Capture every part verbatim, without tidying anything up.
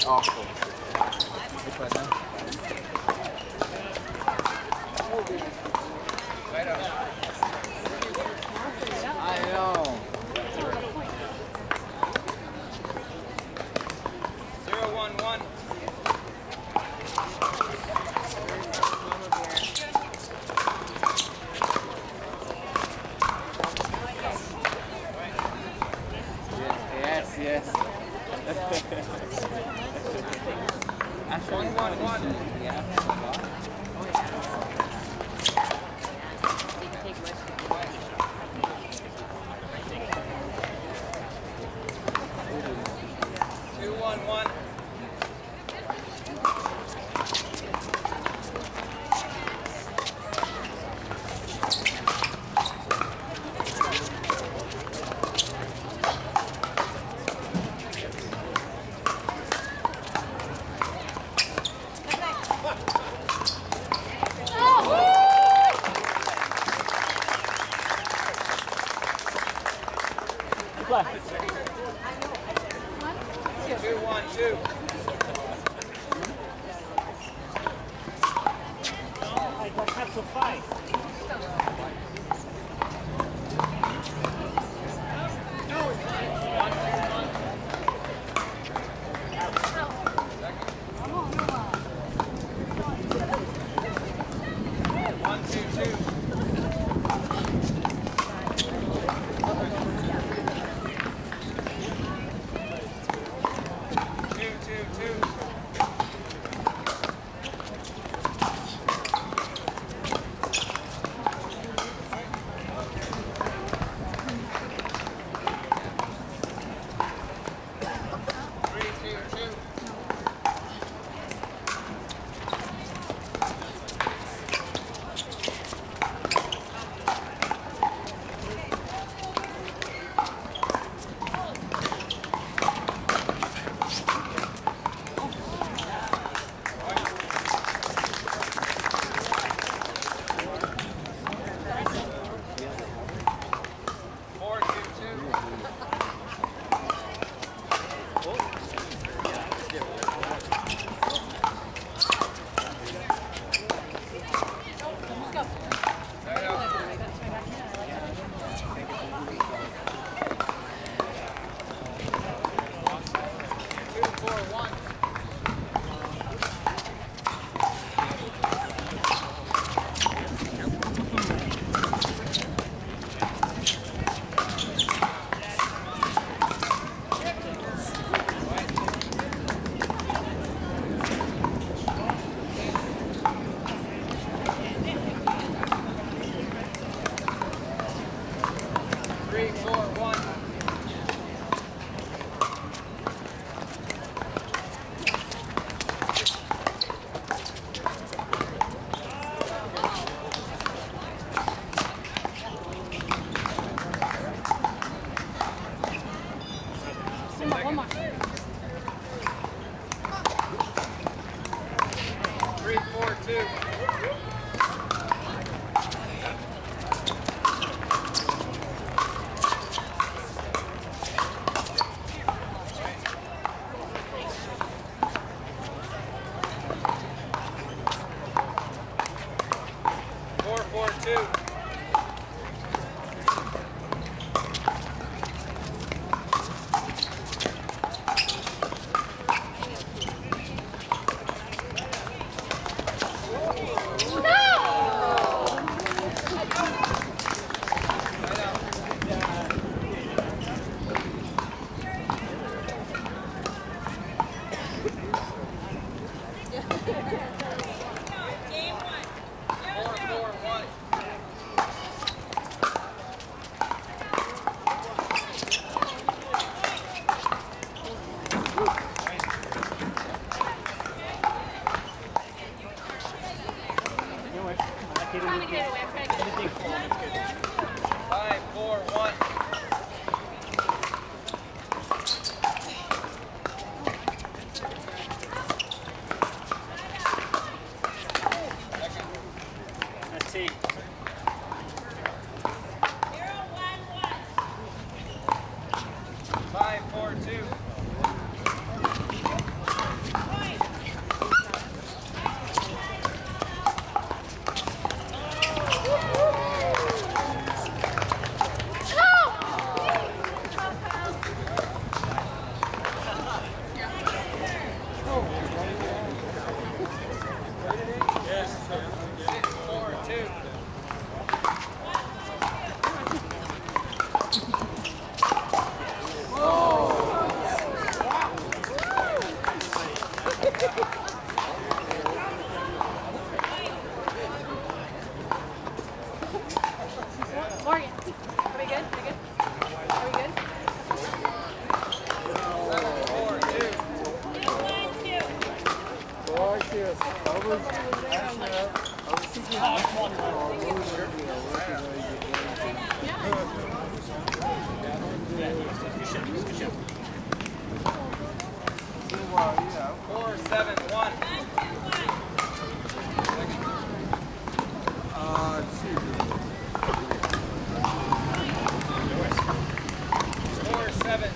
Oh, cool. Which one now? Right up. I know. Zero one one. Yes, yes. Actually, one one one. Yeah. Two one one. Two one two. That's a fight. One two two. Three, four, one. One more. Three, four, two. Four, four, two.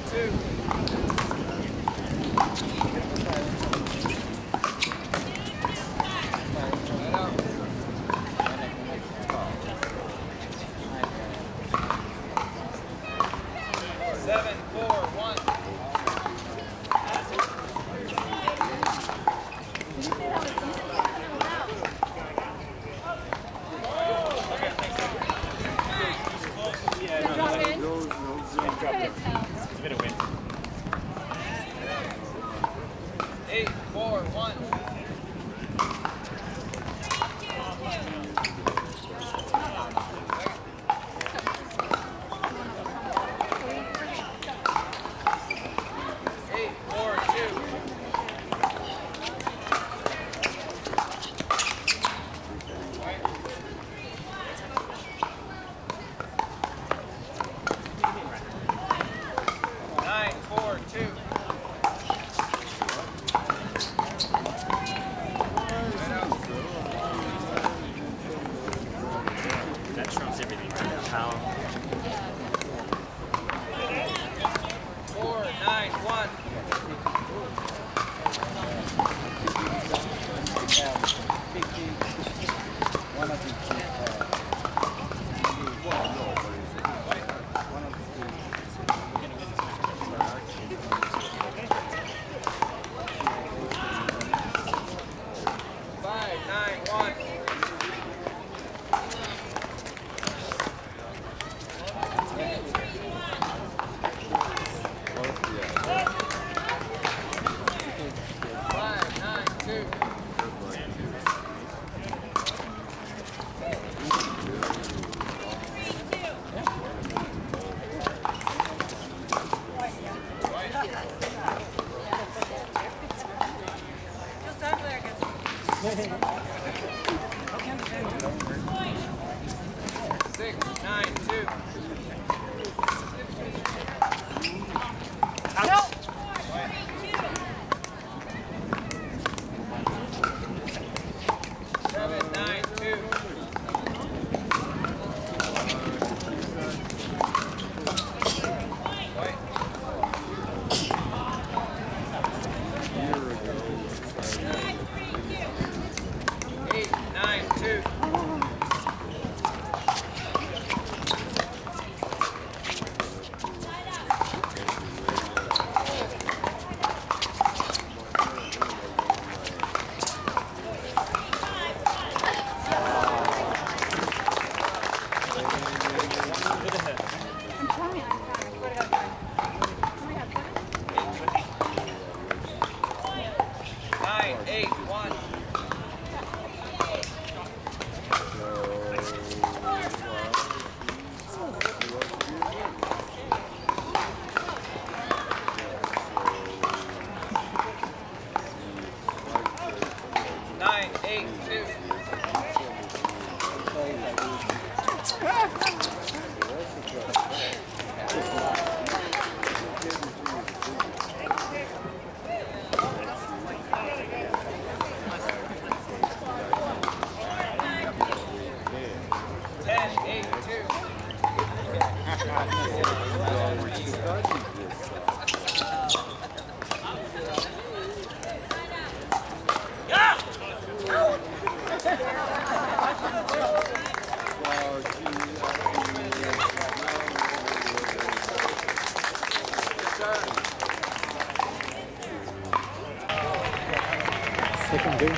Second game.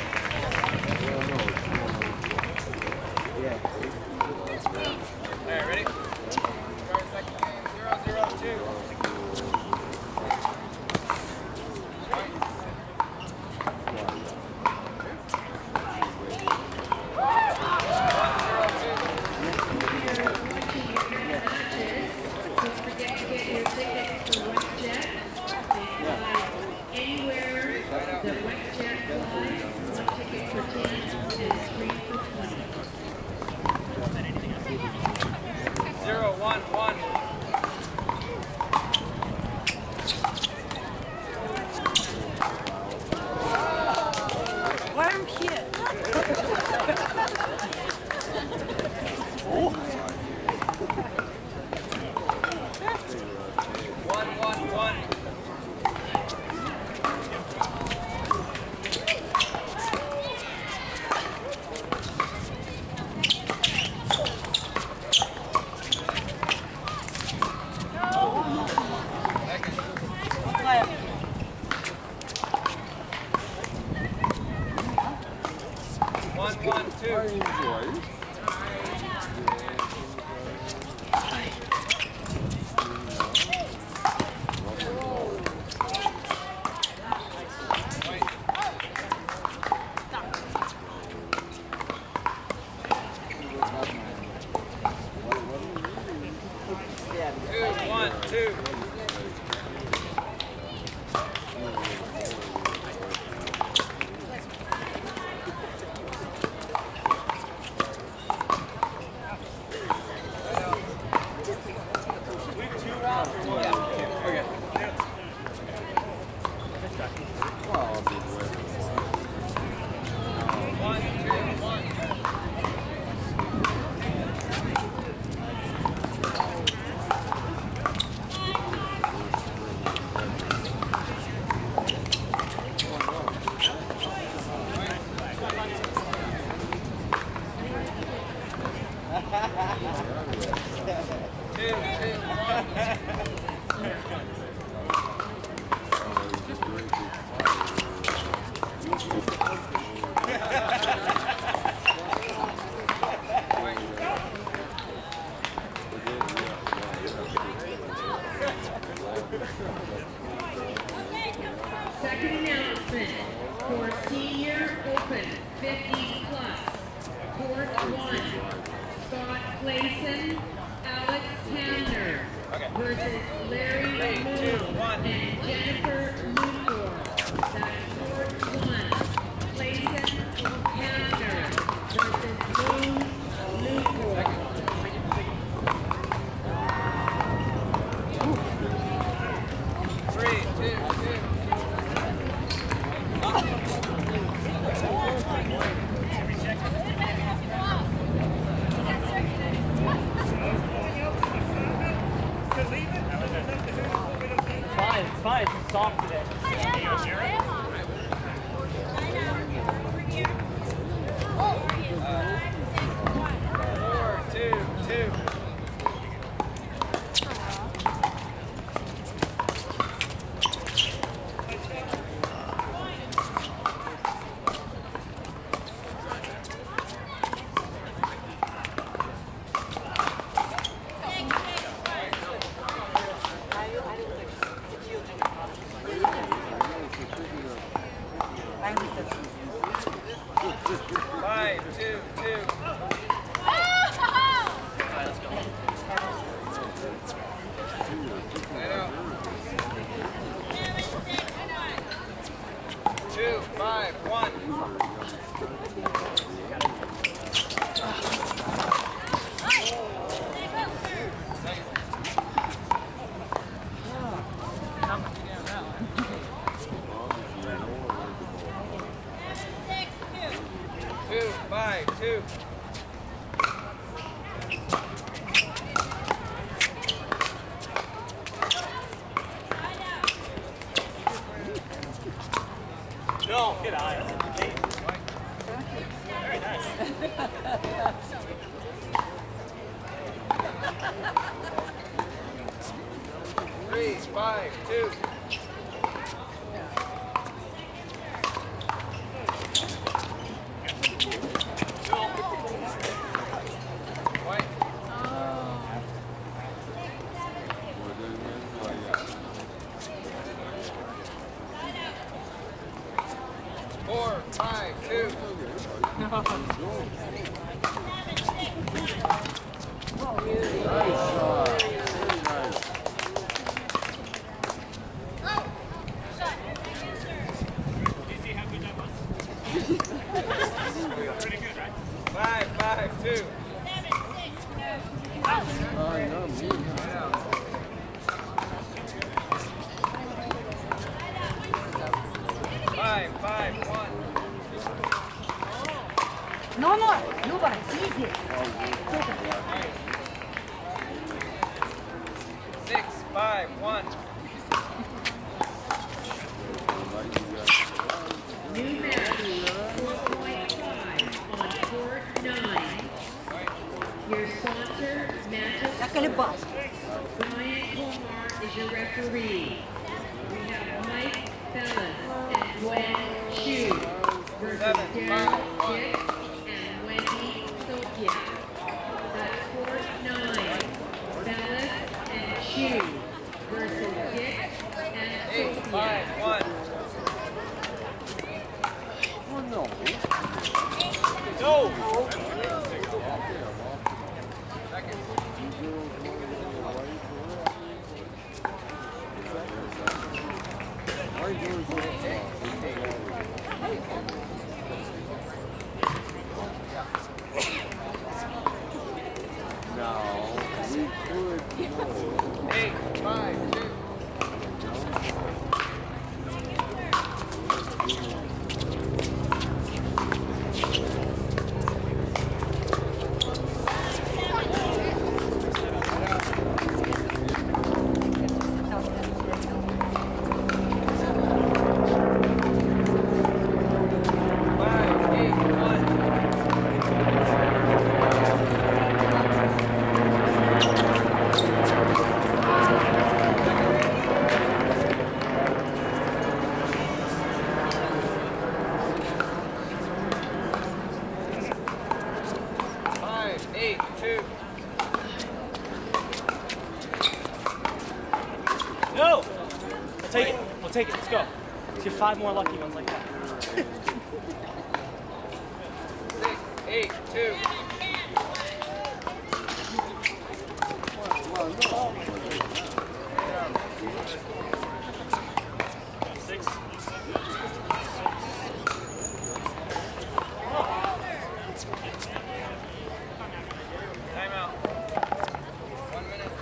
Alright, ready? Start second game, zero, zero, two. Anywhere the WestJet flies, two. Second announcement for Senior Open fifty plus. Court one, Scott Clayson, Alex Tanner versus Larry Moon and Jennifer Newport. That's court one, Clayson Tanner versus Moon Newport. Three, two, two. Fine, it's fine. It's soft today. Four, two, two. Five, two, two. Two, five, one. Two, five, two. No, get out. Very nice. Three, five, two. White. Four, five, two. Pretty good, right? Five, five, two. Five, five, one. No, no, Luba, it's easy. Six, five, one. New match, four point five on court nine. Your sponsor, Matches. Brian Kumar is your referee. We have Mike Fellis and Gwen Chu versus Darren Dick and Wendy Sophia. That's court nine. Fellis and Chu versus Dick and Eight, Sophia. five, one. Go! Second. Eight, five, two. Eight, two. No! We'll take it. We'll take it. Let's go. Let's get five more lucky ones like that. Six, eight, two. Six. Timeout. One minute.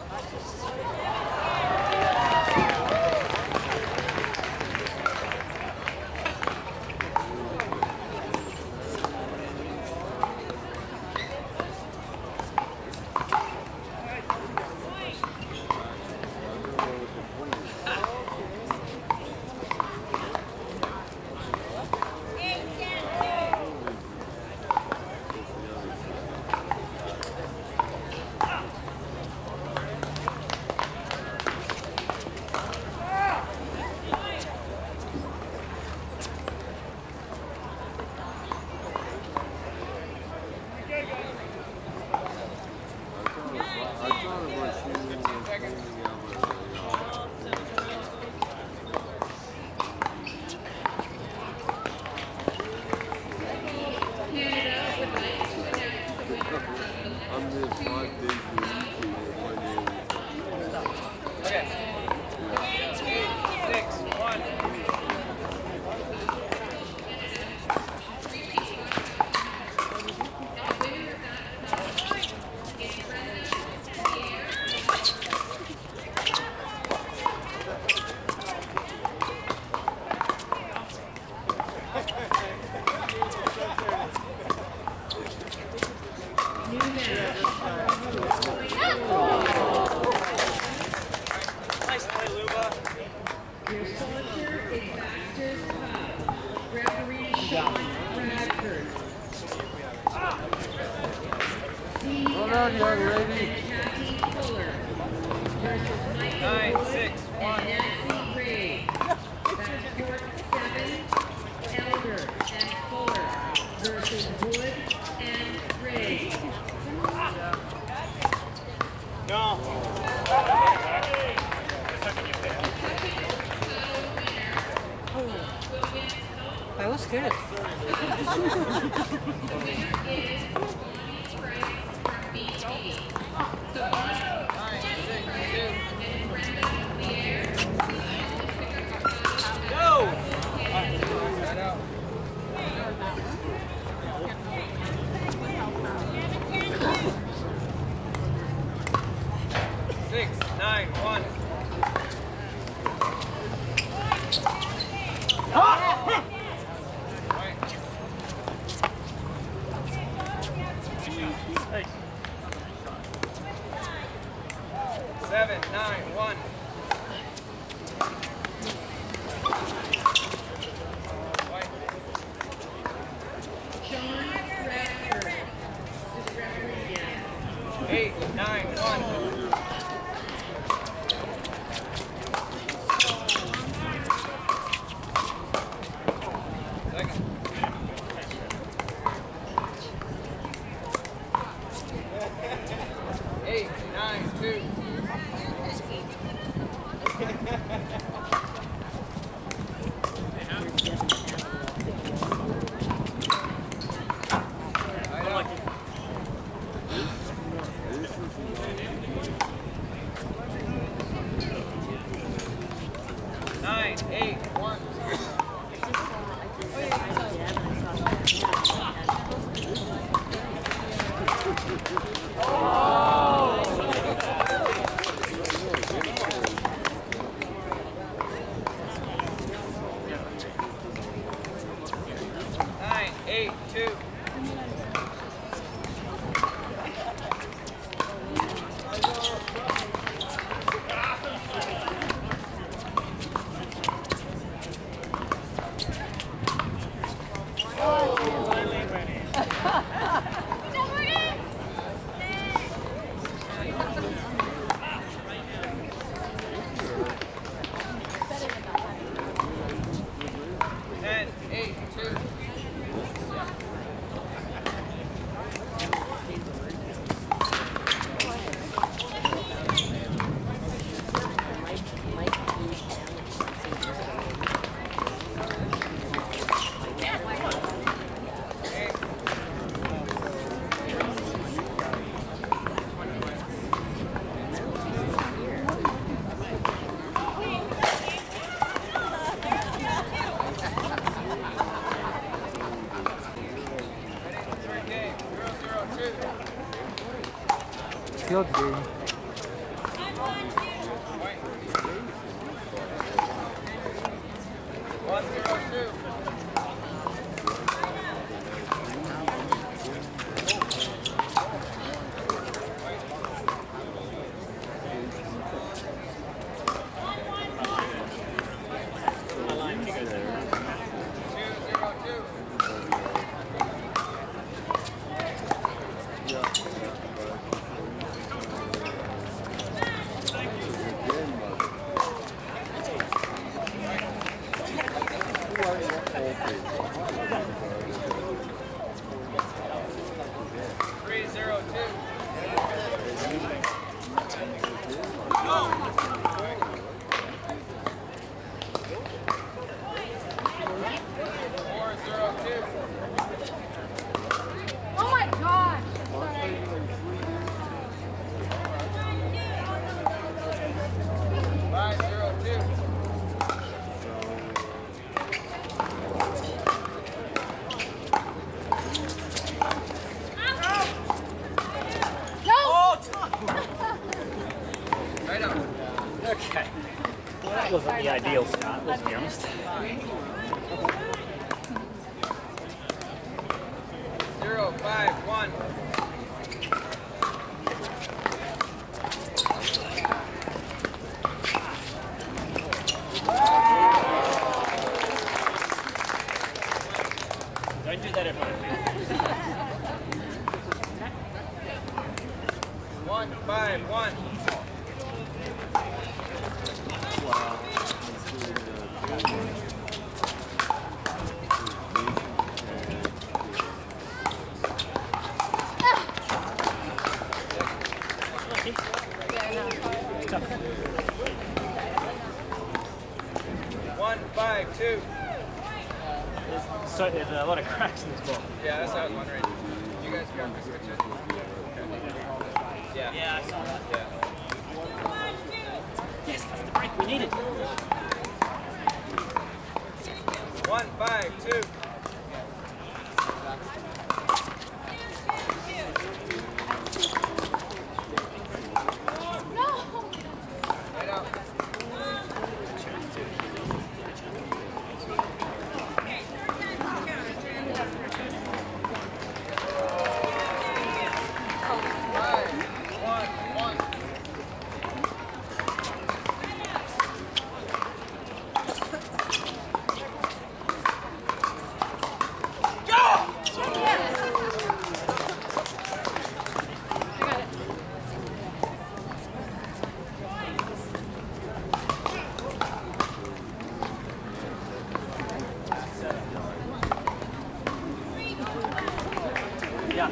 Nice play, Luba. Your sponsor is Baxter's Pub. Referee Sean Bradford. Hold on, young lady. Kathy Fuller versus Michael Nine, Wood six, and one. Nancy Gray. That's court seven, Elder and Fuller versus Wood and Gray. No. I was scared. Go! Six, nine, one. Hey. Nine, eight, one. Nine, eight, two. Ten, eight, two. Good game. One, zero, two. Three, zero, two. Four, zero, two. Oh my gosh! Five, zero, two. Right up. Okay. Well, that wasn't the ideal start, let's be honest. Zero, five, one. Don't do that everyone. One, five, one. One, five, two. So there's a lot of cracks in this ball. Yeah, that's what I was wondering. You guys got me switch it? Yeah. Yeah, I saw that. Yeah. Yes, that's the break we needed. One, five, two. Right up. Five, one, one. Yeah.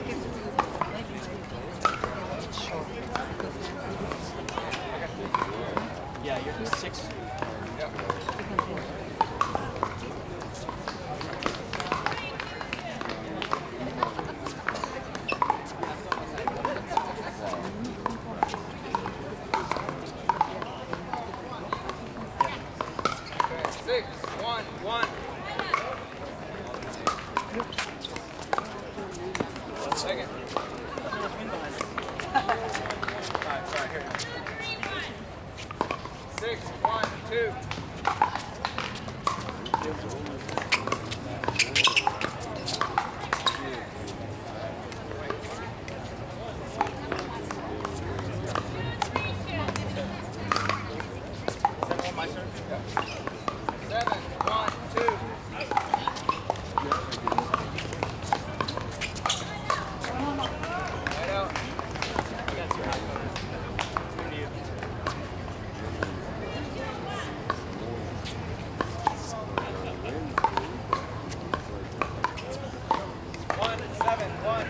Yeah, you're six. Yep. Six, one, two. Seven, one, two. Right out. One, seven, one.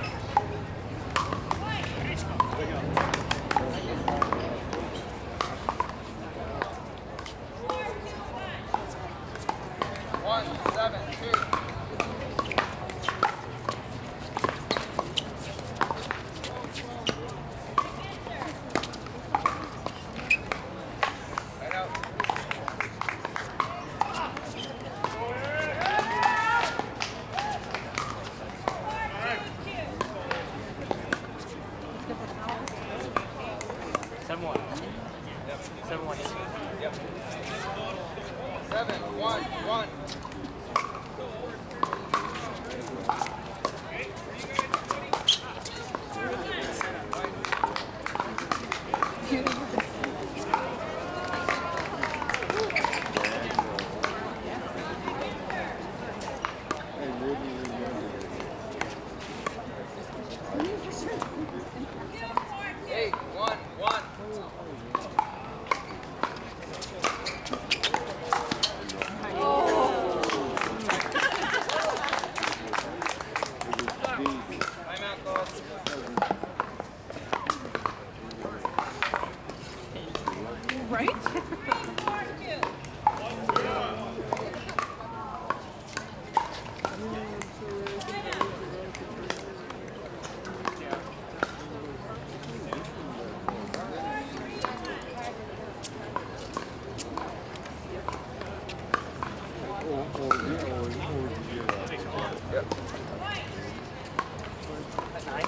One, seven, two. Right out. Seven one. Seven one. Yep. Seven, one, one. Eight, one, one. Timeout call. Right? Yep. Nine.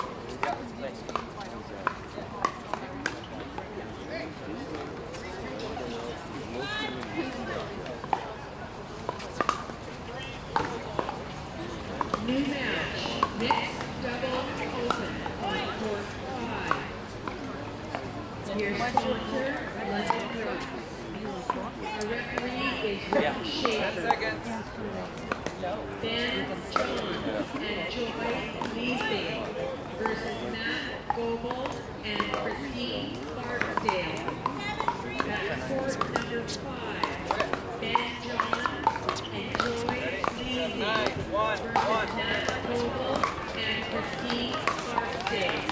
New match, mixed double open on court five. Your sponsor, London Rock. Our referee is Rick Yeah. Ten Schaefer. seconds. Ben John and Joy Leesdale versus Matt Goebel and Christine Barksdale. That's court number five. Ben John and Joy Leesdale Nine, one, versus one. Matt Goebel and Christine Barksdale.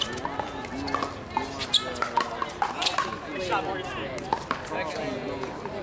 Shot, Morgan. Second.